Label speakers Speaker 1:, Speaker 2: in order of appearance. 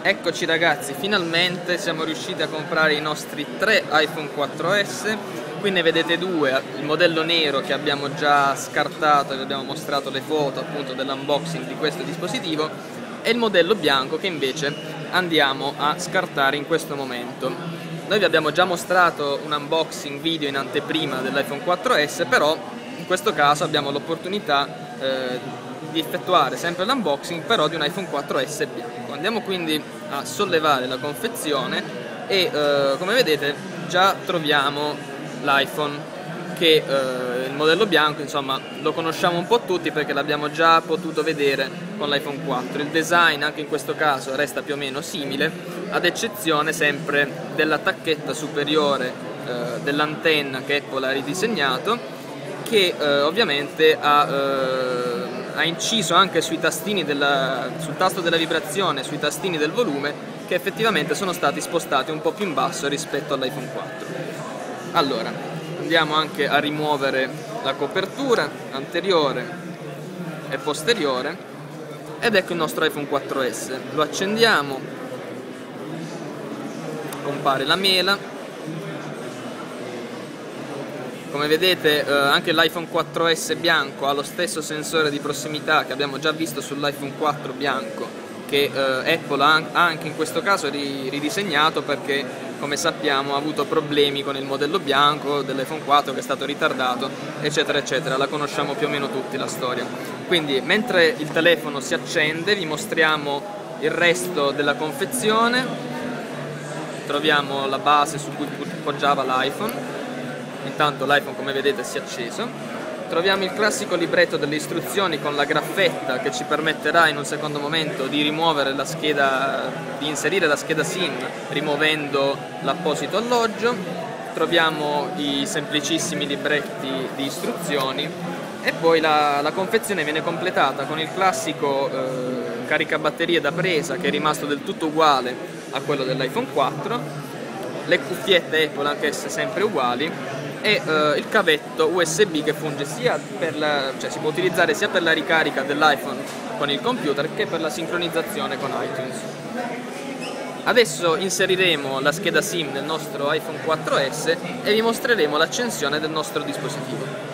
Speaker 1: Eccoci ragazzi, finalmente siamo riusciti a comprare i nostri 3 iPhone 4S. Qui ne vedete due, il modello nero che abbiamo già scartato e vi abbiamo mostrato le foto appunto dell'unboxing di questo dispositivo, e il modello bianco che invece andiamo a scartare in questo momento. Noi vi abbiamo già mostrato un unboxing video in anteprima dell'iPhone 4S, però in questo caso abbiamo l'opportunità di effettuare sempre l'unboxing però di un iPhone 4S bianco. Andiamo quindi a sollevare la confezione e come vedete già troviamo l'iPhone che il modello bianco, insomma, lo conosciamo un po' tutti perché l'abbiamo già potuto vedere con l'iPhone 4. Il design anche in questo caso resta più o meno simile, ad eccezione sempre della tacchetta superiore dell'antenna che Apple ha ridisegnato, che ovviamente ha inciso anche sui tastini sul tasto della vibrazione, sui tastini del volume, che effettivamente sono stati spostati un po' più in basso rispetto all'iPhone 4. Allora, andiamo anche a rimuovere la copertura anteriore e posteriore, ed ecco il nostro iPhone 4S. Lo accendiamo, compare la mela. Come vedete anche l'iPhone 4S bianco ha lo stesso sensore di prossimità che abbiamo già visto sull'iPhone 4 bianco, che Apple ha anche in questo caso ridisegnato perché, come sappiamo, ha avuto problemi con il modello bianco dell'iPhone 4 che è stato ritardato, eccetera eccetera. La conosciamo più o meno tutti la storia. Quindi mentre il telefono si accende vi mostriamo il resto della confezione. Troviamo la base su cui poggiava l'iPhone. Intanto l'iPhone, come vedete, si è acceso. Troviamo il classico libretto delle istruzioni con la graffetta che ci permetterà in un secondo momento di rimuovere la scheda, di inserire la scheda SIM rimuovendo l'apposito alloggio. Troviamo i semplicissimi libretti di istruzioni e poi la confezione viene completata con il classico caricabatterie da presa, che è rimasto del tutto uguale a quello dell'iPhone 4, le cuffiette Apple anch'esse sempre uguali, e il cavetto USB che funge sia cioè si può utilizzare sia per la ricarica dell'iPhone con il computer che per la sincronizzazione con iTunes. Adesso inseriremo la scheda SIM nel nostro iPhone 4S e vi mostreremo l'accensione del nostro dispositivo.